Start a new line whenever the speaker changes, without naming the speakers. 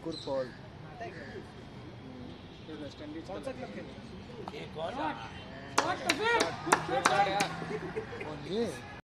अंकुर Paul
West Indies कौन सा club खेलता है?
ये कौन?
शॉट यार।
और ये